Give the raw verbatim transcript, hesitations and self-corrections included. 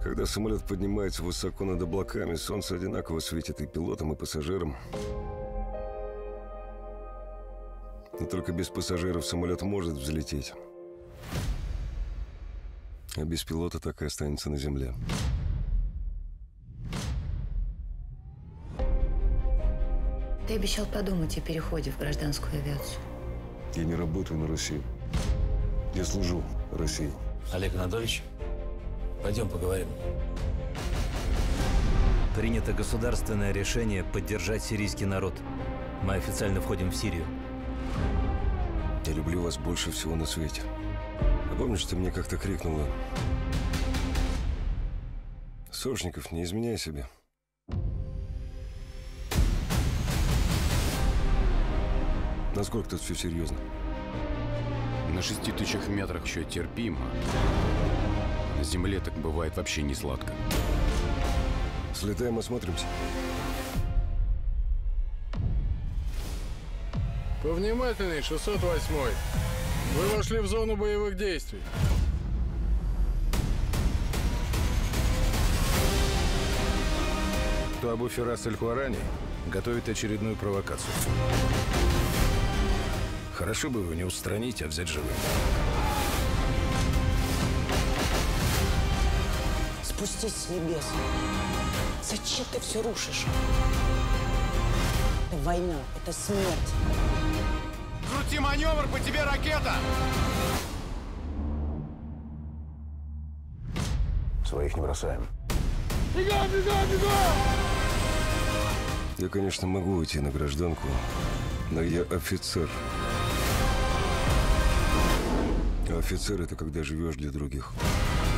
Когда самолет поднимается высоко над облаками, солнце одинаково светит и пилотам, и пассажирам. Но только без пассажиров самолет может взлететь. А без пилота так и останется на земле. Ты обещал подумать о переходе в гражданскую авиацию. Я не работаю на Россию. Я служу России. Олег Анатольевич, пойдем поговорим. Принято государственное решение поддержать сирийский народ. Мы официально входим в Сирию. Я люблю вас больше всего на свете. А помнишь, ты мне как-то крикнула: Сошников, не изменяй себе. Насколько тут все серьезно? На шести тысячах метрах еще терпимо. На земле так бывает вообще не сладко. Слетаем, осмотримся. Повнимательней, шестьсот восьмой. Вы вошли в зону боевых действий. То Абу Фирас Аль-Хуарани готовит очередную провокацию. Хорошо бы его не устранить, а взять живым. Спустись с небес. Зачем ты все рушишь? Это война, это смерть. Крути маневр, по тебе ракета! Своих не бросаем. Бегом, бегом, бегом! Я, конечно, могу уйти на гражданку, но я офицер. А офицер — это когда живешь для других.